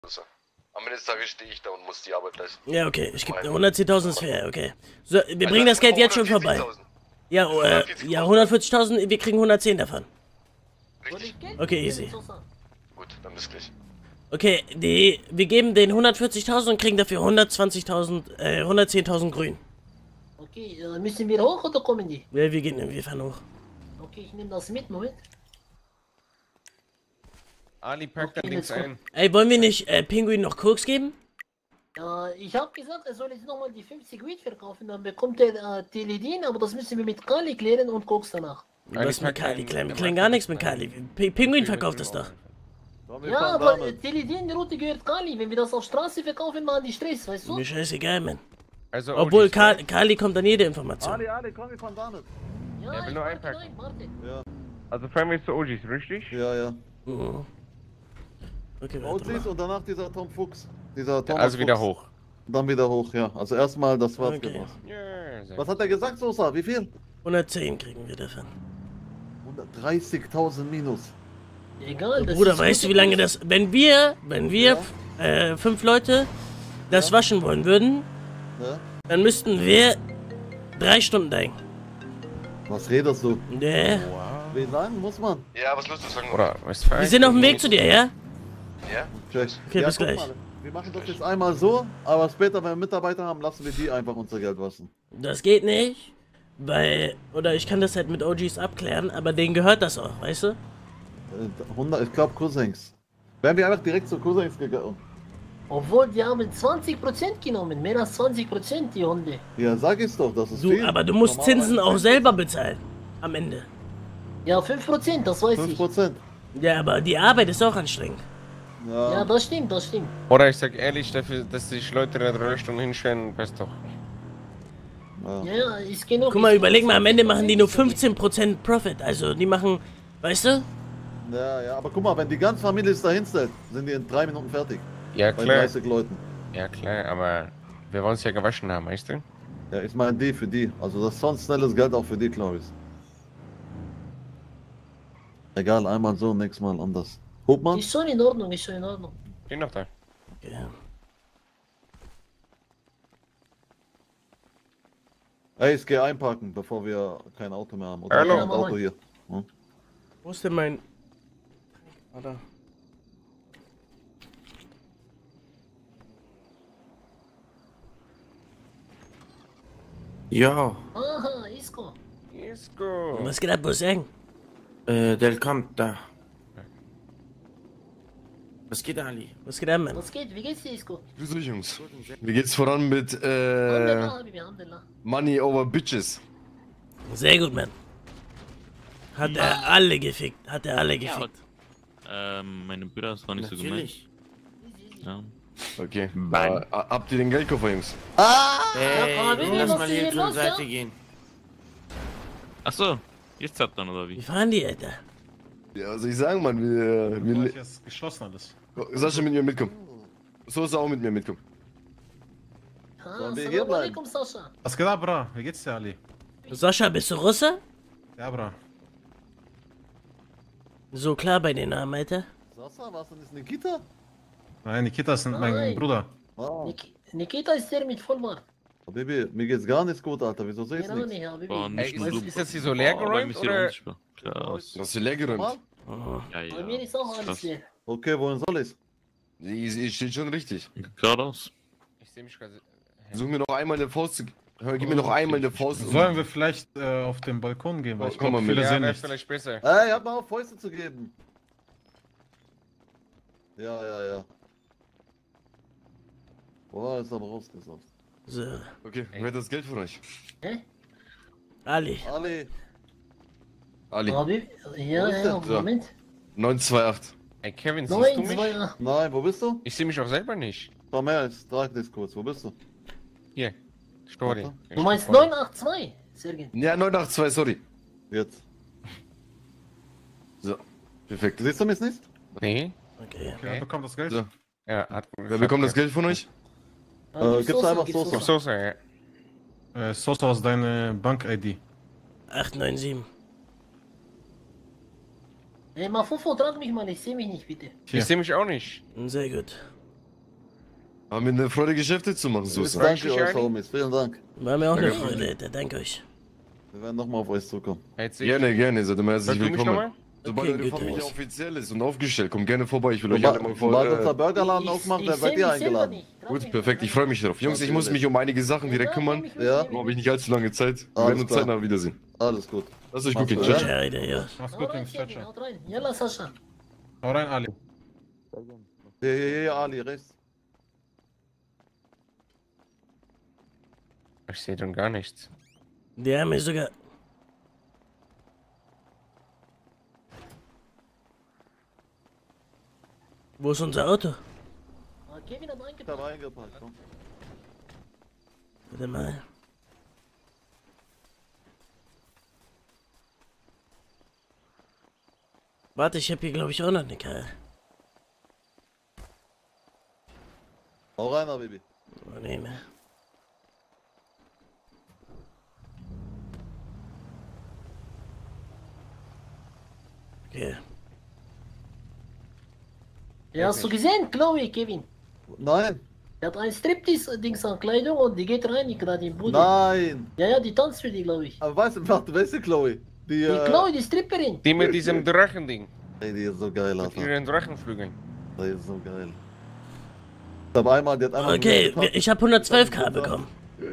Am Ende des Tages stehe ich da und muss die Arbeit leisten. Ja, okay, ich gebe 110.000 ist fair, okay. So, wir bringen das Geld jetzt schon vorbei. Ja, ja, 140.000, wir kriegen 110 davon. Richtig? Okay, easy. Gut, dann bis gleich. Okay, wir geben den 140.000 und kriegen dafür 110.000 grün. Okay, müssen wir hoch oder kommen die? Ja, wir fahren hoch. Okay, ich nehme das mit, Moment. Ali packt da links ein. Ey, wollen wir nicht Pinguin noch Koks geben? Ich habe gesagt, er soll jetzt nochmal die 50 Weed verkaufen, dann bekommt er Teledin, aber das müssen wir mit Kali klären und Koks danach. Was mit Kali klären? Wir klären gar nichts mit Kali. Pinguin verkauft das doch. Ja, aber Teledin, die Route gehört Kali. Wenn wir das auf Straße verkaufen, machen die Stress, weißt du? Mir scheißegal, man. Also obwohl Kali kommt an jede Information. Ali, komm, wir fahren damit. Ja, Er will ich nur warte, einpacken. nein, warte. Ja, Also fahren wir zu OGs, richtig? ja. Mhm. Okay, warte OGs mal. und danach dieser Tom Fuchs. Dieser Thomas Also wieder Fuchs. hoch. Dann wieder hoch, ja. Also erstmal das war's Okay. gemacht. Ja, sehr Was hat er gesagt, Sosa? Wie viel? 110 kriegen wir davon. 130.000 minus. Egal, das Bruder, ist weißt du, gute wie lange Preis. das... Wenn wir 5 Leute das waschen wollen würden, Ja? dann müssten wir 3 Stunden denken. Was redest du? Nee. Wie lang muss man? Ja, was los ist, sagen wir. Oder Westfalen? Wir sind auf dem Weg zu dir, ja? Ja? Check. Okay, bis guck gleich. mal, wir machen das jetzt einmal so, aber später, wenn wir Mitarbeiter haben, lassen wir die einfach unser Geld waschen. Das geht nicht, weil... Oder ich kann das halt mit OGs abklären, aber denen gehört das auch, weißt du? 100, ich glaube Cousins. Wären wir einfach direkt zu Cousins gegangen. Obwohl, die haben 20% genommen, mehr als 20% die Hunde. Ja, sag ich's doch, das ist Du, viel. aber du musst Zinsen auch selber bezahlen. Am Ende. Ja, 5%, das weiß ich. 5%. Ja, aber die Arbeit ist auch anstrengend. Ja, das stimmt, das stimmt. Oder ich sag ehrlich, dafür, dass sich Leute da 3 Stunden hinstellen, passt doch. Ja, ist genug. Guck mal, überleg mal, am Ende machen die nur 15% Profit. Also, die machen, weißt du? Ja, aber guck mal, wenn die ganze Familie es da hinstellt, sind die in 3 Minuten fertig. Ja Bei klar, 30 Leuten. ja klar, aber wir wollen es ja gewaschen haben, weißt du? Ja, ich meine die für die. Also das ist sonst schnelles Geld auch für die, glaube ich. Egal, einmal so, nächstes Mal anders. Hubmann? Ist schon in Ordnung, ist schon in Ordnung. Bin noch da. Ja. Ey, ich gehe einparken, bevor wir kein Auto mehr haben. Oder Hallo. kein Auto hier. Hm? Wo ist denn mein... Warte. Ja, Aha, Isco. Isco. Was geht ab, Bosseng? der kommt da. Was geht, Ali? Was geht ab, Mann? Was geht? Wie geht's dir, Isco? Grüß euch, Jungs. Wie geht's voran mit Alhamdulillah, Habibi, Alhamdulillah. Money over Bitches? Sehr gut, Mann. Hat er alle gefickt. Hat er alle gefickt. Meine Brüder, das war nicht so gemeint. Natürlich. Ja. Okay. Habt ihr den Geldkoffer, Jungs? Hey, Habibi, lass was mal ist hier hier zur los, Seite ja? gehen. Achso, jetzt hat dann oder Wie wie? fahren die, Alter? Ja, was soll ich sagen, Mann? Ich ist geschlossen alles. Sascha mit mir mitkommen. So ist er auch mit mir mitkommen. Sollen wir hier Assalamu bleiben? alaikum, Sascha. Was geht ab, bra? Wie geht's dir, Ali? Sascha, bist du Russe? Ja, bra. So klar bei den Namen, Alter. Sasa, was denn ist Nikita? Nein, Nikita ist mein Nein. Bruder. Ah, Nikita ist der mit Vollbart. Baby, mir geht's gar nicht gut, Alter. Wieso sehe ich Genau nichts? nicht, Habibi. Boah, Ey, nicht ist, nur das, du. ist das hier so leer Boah, bei mir geräumt ist hier oder? unsichtbar. Krass. Du hast sie leer geräumt. Normal? Oh. Ja, Bei mir ja. ist auch alles Krass. leer. Okay, wohin soll ich? Ich steht schon richtig. Geradeaus. Ich sehe mich gerade. Such mir noch einmal eine Faust. Gib mir noch einmal eine Faust. Sollen wir vielleicht auf den Balkon gehen? Weil ich Komm mal glaube, mit. viele Ja, sehen wäre nicht. vielleicht besser. Ey, hab mal auf Fäuste zu geben. Ja. Boah, ist aber rausgesagt. So. Okay, wer hat das Geld von euch? Ali. Ali, Ali. Habibi, ja, Wo ist ja, der? So. Moment. 928. Ey, Kevin, siehst 9, du mich? 2, 8. nein, wo bist du? Ich sehe mich auch selber nicht. Komm her, ich trage dich kurz. Wo bist du? Hier. Story. Du meinst 982, Sergen? Ja, 982, sorry. Jetzt. So, perfekt. Siehst du mich nicht? Nee. Okay. Okay, bekommt das Geld? So. Ja, hat. Wer bekommt das Geld von euch? Gibt's einfach Soße. Soße, ja. Sosa, was ist deine Bank-ID? 897. Ey, mal Fufo, trag mich mal, ich sehe mich nicht, bitte. Hier. Ich sehe mich auch nicht. Sehr gut. Haben wir eine Freude, Geschäfte zu machen, Sosa. Danke euch, Homies. Vielen Dank. War mir auch eine Freude, Alter. Danke euch. Wir werden nochmal auf euch zukommen. Gerne, gerne, seid immer herzlich Hörst du mich willkommen. nochmal? Sobald Okay, eure gut, Familie aus. offiziell ist und aufgestellt, kommt gerne vorbei. Ich will euch Sobald alle mal vor. unser Burgerladen aufmacht, dann seid ihr eingeladen. Gut, perfekt, ich freue mich drauf. Jungs, ich muss mich um einige Sachen direkt kümmern. Ja. Darum habe ich nicht allzu lange Zeit. Wir Alles werden uns klar. zeitnah wiedersehen. Alles gut. Lasst euch gut gehen. Mach's Ciao, gut, ciao. Ja, Alter, ja. Mach's gut, Jungs. Ciao, ciao. Haut rein. Yalla, Sascha. Hau rein, Ali. Hier, Ali, rechts. Ich sehe dann gar nichts. Die haben mir sogar... Wo ist unser Auto? Kevin hat Ich eingepackt. habe eingepackt. Komm. Warte mal. Warte, ich habe hier glaube ich auch noch eine Karre. Hau rein, Baby. Oh, nee, ne. Okay. Ja, hast du gesehen, Chloe, Kevin? Nein, Der hat ein Striptease-Dings an Kleidung und die geht rein, die gerade im Bude. nein. Ja, ja, die tanzt für die, glaube ich. Aber weißt du, warte, wer ist die Chloe? Die, Die Chloe, die Stripperin. Die mit diesem Drachending. Ey, die ist so geil, Mit Alter. ihren Drachenflügeln. Die ist so geil. Ich hab einmal, die hat einmal... Okay, ich habe 112k bekommen.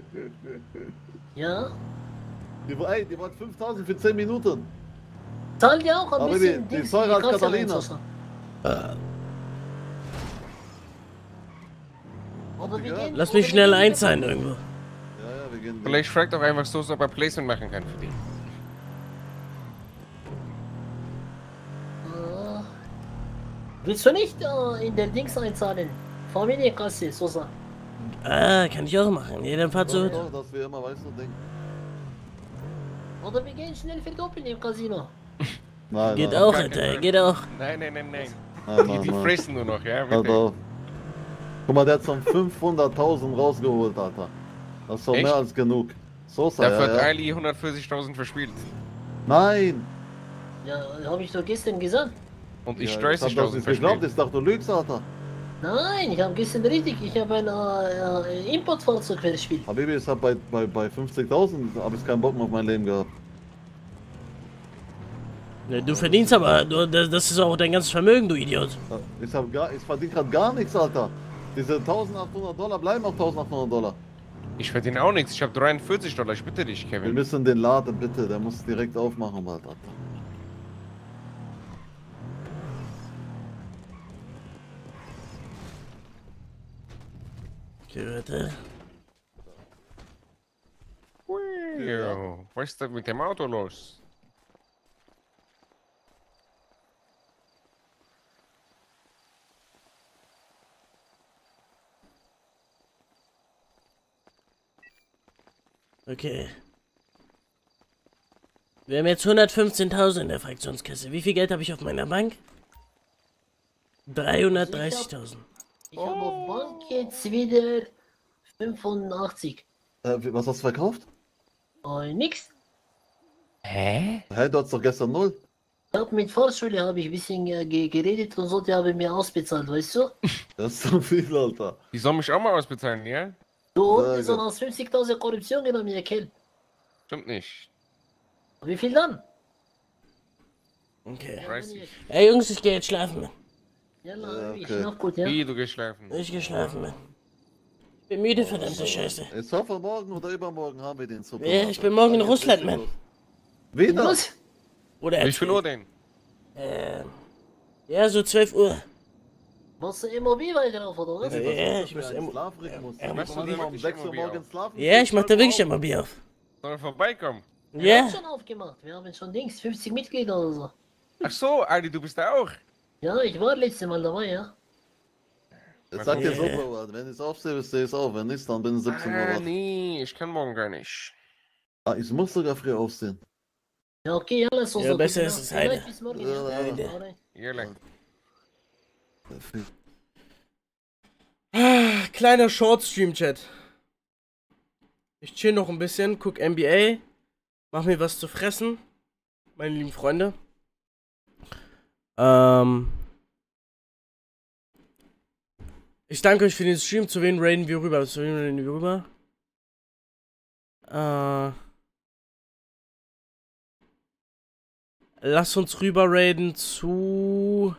Ja. Die wollte 5000 für 10 Minuten. Zahl dir auch ein Aber bisschen die Dings, teurer als Kasse Catalina. rein, Sascha. Oder wir Ja. gehen... Lass mich schnell einzahlen irgendwo. Ja, wir gehen... Vielleicht fragt doch einfach so, ob er Placement machen kann für die. Willst du nicht in den Dings einzahlen? Familienkasse, Sosa. Ah, kann ich auch machen. Jeder fährt so. Doch, dass wir immer, weißt du, denken. Oder wir gehen schnell verdoppeln im Casino. Nein, Geht nein, auch, Gar Alter, kein geht auch. Nein. Nein, Die nein, nein. fressen nur noch, ja? Halt Bitte. auf. Guck mal, der hat schon 500.000 rausgeholt, Alter. Das ist doch Echt? mehr als genug. Sosa, Dafür hat ja, ja. Ali 140.000 verspielt. Nein! Ja, habe ich doch gestern gesagt. Und ich Ja, ich hab das 30.000 nicht geglaubt, verspielt. ich dachte, du lügst, Alter. Nein, ich habe gestern richtig. Ich habe ein Importfahrzeug verspielt. Habibi, ich hab bei 50.000 hab ich keinen Bock mehr auf mein Leben gehabt. Ne, du verdienst aber, das ist auch dein ganzes Vermögen, du Idiot. Ich verdiene gerade gar nichts, Alter. Diese 1.800 Dollar bleiben auch 1.800 Dollar. Ich verdiene auch nichts. Ich habe $43. Ich bitte dich, Wir Kevin. müssen den Laden, bitte, der muss direkt aufmachen, Alter. Okay, warte. Jo, was ist da mit dem Auto los? Okay. Wir haben jetzt 115.000 in der Fraktionskasse. Wie viel Geld habe ich auf meiner Bank? 330.000. Ich habe auf Bank jetzt wieder 85. Was hast du verkauft? Nix. Hä? Hä, du hast doch gestern 0. Mit Fahrschule habe ich ein bisschen geredet und so, die haben mir ausbezahlt, weißt du? Das ist so viel, Alter. Die sollen mich auch mal ausbezahlen, ja? Du Sehr hast so gut. aus 50.000 Korruption genommen, ihr Kerl. Stimmt nicht. Wie viel dann? Okay. 30. Ey Jungs, ich gehe jetzt schlafen. Ja, okay. ich schlaf gut, ja? Wie, du geschlafen? Ich gehe schlafen, Mann. Ich bin müde, verdammte Scheiße. Ich hoffe, morgen oder übermorgen haben wir den Super. Ja, ich bin morgen in Russland, Mann. Wieder? Was? Oder Wie viel Uhr denn? Ja, so 12 Uhr. Machst du MOB weiter auf, oder was? Ja, ich muss immer. Schlafrhythmus. machst du Ich die muss um wirklich 6 Uhr immer morgens schlafen. Ja, ich mach da wirklich immer Bier auf. Soll er vorbeikommen? Wir Ja. haben schon aufgemacht. Wir haben schon Dings, 50 Mitglieder oder so. Ach so, Ali, du bist da auch. Ja, ich war letztes Mal dabei, ja. Ich sag dir so, Bro, wenn ich aufstehe, stehe ich auf. Wenn nicht, dann bin ich 17 Uhr wach. Nee, ich kann morgen gar nicht. Ah, ich muss sogar früh aufstehen. Ja, okay, ja, lass uns Ja, so besser gute ist es Nacht. heute. Vielleicht bis morgen, Ja, ja. ja. Hau rein. Ehrlich. Kleiner Short-Stream-Chat. Ich chill noch ein bisschen, guck NBA, mach mir was zu fressen, meine lieben Freunde. Ich danke euch für den Stream. Zu wen raiden wir rüber? Lass uns rüber raiden zu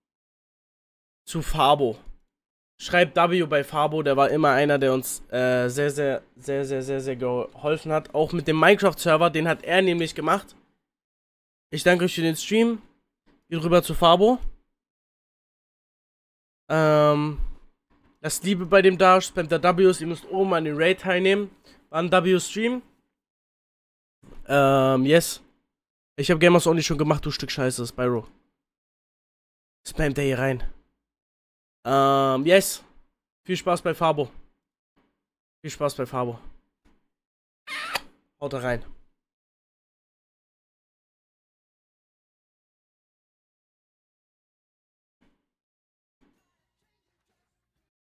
Fabo. Schreibt W bei Fabo, der war immer einer, der uns sehr geholfen hat. Auch mit dem Minecraft-Server, den hat er nämlich gemacht. Ich danke euch für den Stream. Geht rüber zu Fabo. Lasst Liebe bei dem da, spamt da Ws, ihr müsst oben an den Raid teilnehmen. War ein W-Stream. Yes. Ich hab Gamers Only schon gemacht, du Stück Scheiße, Spyro. Spamt der hier rein. Yes. Viel Spaß bei Fabo. Viel Spaß bei Fabo. Haut da rein.